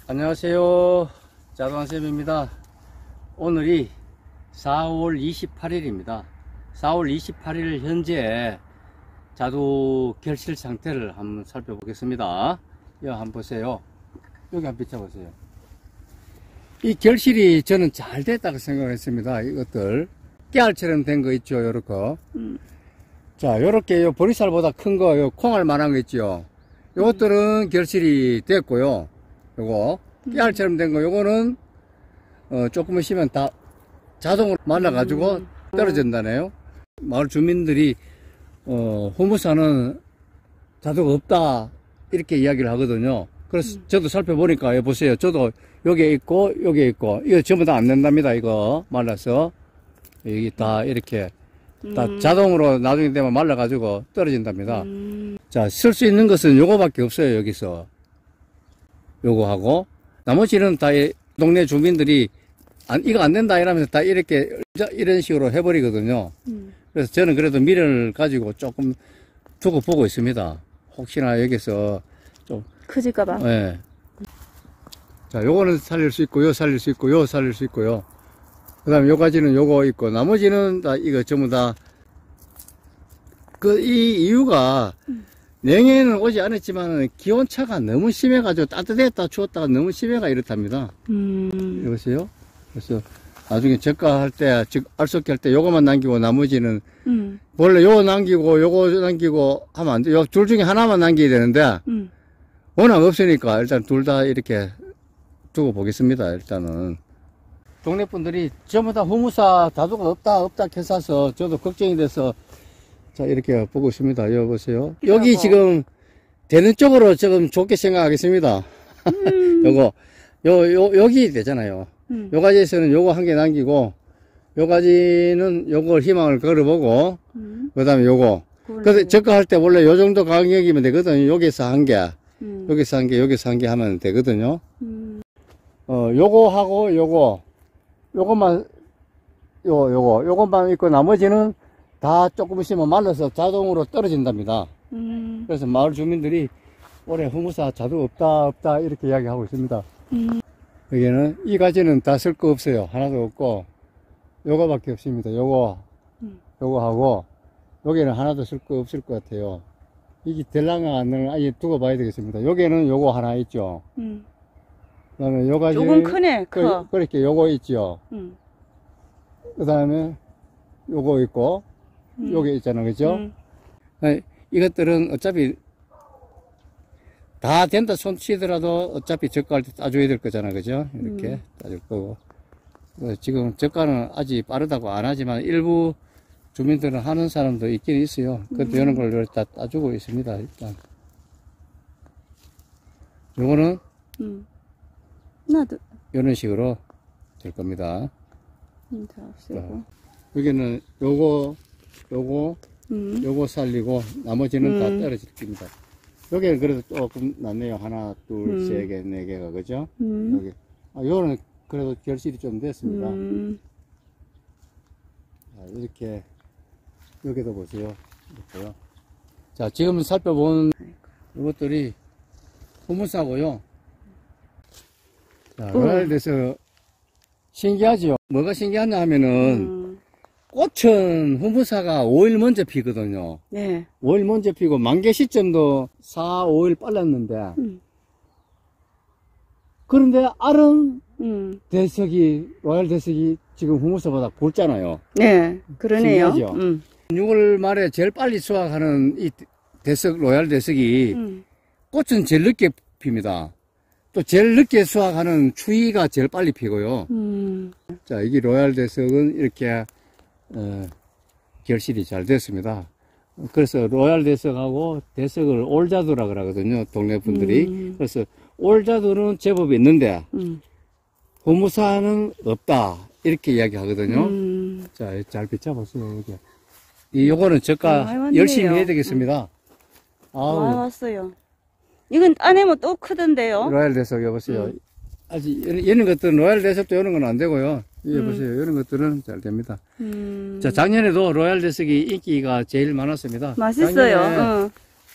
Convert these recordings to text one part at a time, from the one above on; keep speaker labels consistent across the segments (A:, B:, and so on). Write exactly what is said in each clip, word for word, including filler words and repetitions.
A: 안녕하세요, 자두한쌤입니다. 오늘이 사월 이십팔일입니다 사월 이십팔일 현재 자두 결실 상태를 한번 살펴보겠습니다. 여기 한번 보세요. 여기 한번 비춰보세요. 이 결실이 저는 잘 됐다고 생각했습니다. 이것들 깨알처럼 된 거 있죠, 요렇게. 음. 자, 요렇게 요 보리쌀보다 큰 거, 요 콩알 만한 거 있죠. 요것들은 음. 결실이 됐고요. 요거 깨알처럼 된 거, 요거는 어, 조금 있으면 다 자동으로 말라 가지고 음. 떨어진다네요. 마을 주민들이 어, 후무사는 자두가 없다 이렇게 이야기를 하거든요. 그래서 음. 저도 살펴보니까 여기 보세요. 저도 여기에 있고 여기에 있고 이거 전부 다 안 된답니다. 이거 말라서 여기 다 이렇게 음. 다 자동으로 나중에 되면 말라 가지고 떨어진답니다. 음. 자, 쓸 수 있는 것은 요거밖에 없어요. 여기서 요거 하고 나머지는 다 동네 주민들이 안, 이거 안 된다 이러면서 다 이렇게 이런 식으로 해버리거든요. 음. 그래서 저는 그래도 미련을 가지고 조금 두고 보고 있습니다. 혹시나 여기서 좀
B: 커질까봐.
A: 네. 자, 요거는 살릴 수 있고 요 살릴 수 있고 요 살릴 수 있고요. 그 다음에 요 가지는 요거 있고 나머지는 다 이거 전부 다 그 이 이유가 음. 냉해는 오지 않았지만 기온차가 너무 심해가지고 따뜻했다 추웠다가 너무 심해가 이렇답니다. 음. 여보세요? 그래서 나중에 적가할 때, 즉 알속기 할 때 요거만 남기고 나머지는 음. 원래 요거 남기고 요거 남기고 하면 안 돼. 요 둘 중에 하나만 남겨야 되는데 음. 워낙 없으니까 일단 둘 다 이렇게 두고 보겠습니다. 일단은 동네 분들이 전부 다 후무사 자두가 없다 없다 해서 저도 걱정이 돼서 자 이렇게 보고 있습니다. 여기 보세요. 여기 지금 되는 쪽으로 지금 좋게 생각하겠습니다. 음. 요거 요, 요 여기 되잖아요. 음. 요 가지에서는 요거 한 개 남기고 요 가지는 요걸 희망을 걸어보고 음. 그 다음에 요거 그래서 적가할 때 원래 요 정도 간격이면 되거든요. 여기서 한 개 음. 여기서 한 개 여기서 한 개 하면 되거든요. 음. 어 요거 하고 요거 요것만 요 요거 요것만 있고 나머지는 다 조금 있으면 말라서 자동으로 떨어진답니다. 음. 그래서 마을 주민들이 올해 후무사 자두 없다 없다 이렇게 이야기하고 있습니다. 음. 여기는 이 가지는 다 쓸 거 없어요. 하나도 없고 요거밖에 없습니다. 요거 음. 요거 하고 여기는 하나도 쓸 거 없을 것 같아요. 이게 될랑가 안 될랑가 아예 두고 봐야 되겠습니다. 여기는 요거 하나 있죠. 음. 그 다음에 요 가지
B: 요건 크네 커.
A: 그, 그렇게 요거 있죠. 음. 그 다음에 요거 있고 음. 요게 있잖아, 그죠? 음. 아니, 이것들은 어차피 다 된다 손 치더라도 어차피 저가할 때 따줘야 될 거잖아, 그죠? 이렇게 음. 따줄 거고. 지금 저가는 아직 빠르다고 안 하지만 일부 주민들은 하는 사람도 있긴 있어요. 그것도 음. 이런 걸 다 따주고 있습니다, 일단. 요거는
B: 음. 나도
A: 이런 식으로 될 겁니다.
B: 음, 다 없애고.
A: 여기는 요거, 요거, 음. 요거 살리고 나머지는 음. 다 떨어질 겁니다. 여기는 그래도 조금 낫네요. 하나, 둘, 음. 세 개, 네 개가, 그죠? 음. 여기. 아, 요거는 그래도 결실이 좀 됐습니다. 음. 자, 이렇게, 여기도 보세요. 이렇게요. 자, 지금 살펴본 이것들이 후무사고요. 자, 로얄 돼서 신기하죠? 뭐가 신기하냐 하면은, 음. 꽃은 후무사가 오일 먼저 피거든요. 네. 오일 먼저 피고 만개 시점도 사, 오일 빨랐는데 음. 그런데 알은 음. 대석이 로얄 대석이 지금 후무사보다 굵잖아요.
B: 네, 그러네요. 음.
A: 유월 말에 제일 빨리 수확하는 이 대석 로얄 대석이 음. 꽃은 제일 늦게 핍니다. 또 제일 늦게 수확하는 추위가 제일 빨리 피고요. 음. 자, 이게 로얄 대석은 이렇게 어, 결실이 잘 됐습니다. 그래서 로얄 대석하고 대석을 올자두라 그러거든요, 동네 분들이. 음. 그래서 올자두는 제법 있는데 음. 후무사는 없다 이렇게 이야기하거든요. 음. 자, 잘 비춰보세요. 여기. 이 요거는 저가 아, 열심히 해야 되겠습니다.
B: 음. 아우. 왔어요. 이건 안에면 또 크던데요.
A: 로얄 대석 여보세요. 음. 아직 이런 것들은 로얄 대석도 이런 건 안 되고요. 이거 음. 보세요. 이런 것들은 잘 됩니다. 음. 자, 작년에도 로얄 대석이 인기가 제일 많았습니다.
B: 맛있어요. 어.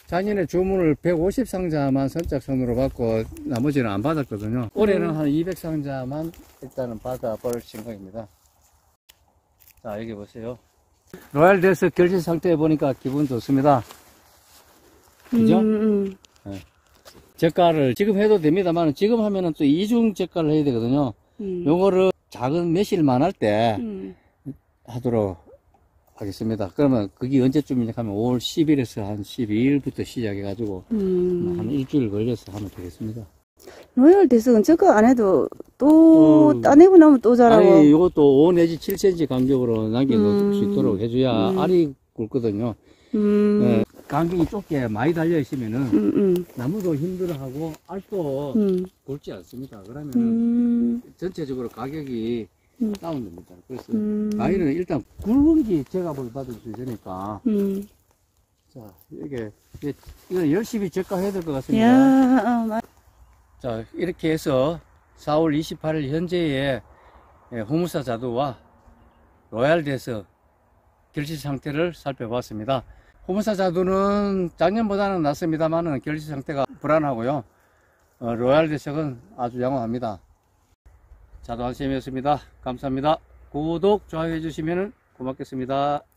A: 작년에 주문을 백오십 상자만 선착순으로 받고 나머지는 안 받았거든요. 올해는 한 이백 상자만 일단은 받아볼 생각입니다. 자, 여기 보세요. 로얄데스 결실 상태에 보니까 기분 좋습니다. 그죠?
B: 음, 음.
A: 네. 제가를 지금 해도 됩니다만 지금 하면은 또 이중 제가를 해야 되거든요.
B: 음.
A: 요거를 작은 매실만 할 때
B: 음.
A: 하도록 하겠습니다. 그러면 그게 언제쯤이냐 하면 오월 십일에서 한 십이일부터 시작해가지고
B: 음.
A: 한 일주일 걸려서 하면 되겠습니다.
B: 로얄 대석은 저거 안 해도 또
A: 어,
B: 따내고 나면 또 자라고.
A: 아니, 요것도 오 내지 칠 센티미터 간격으로 남겨놓을
B: 음.
A: 수 있도록 해줘야
B: 음.
A: 알이 굵거든요.
B: 음.
A: 네, 간격이 좁게 많이 달려있으면은
B: 음, 음.
A: 나무도 힘들어하고 알도
B: 음.
A: 굵지 않습니다. 그러면
B: 음.
A: 전체적으로 가격이
B: 음.
A: 다운됩니다. 그래서
B: 음.
A: 가위는 일단 굵은 게 제값을 받을 수 있으니까.
B: 음.
A: 자, 이게, 이게 이거 열심히 제가해야 될 것 같습니다.
B: 야, 어, 맞-
A: 자, 이렇게 해서 사월 이십팔일 현재의 호무사 자두와 로얄데스 결실 상태를 살펴봤습니다. 호무사 자두는 작년보다는 낫습니다만 결실 상태가 불안하고요. 어, 로얄데스는 아주 양호합니다. 자두한쌤이었습니다. 감사합니다. 구독, 좋아요 해주시면 고맙겠습니다.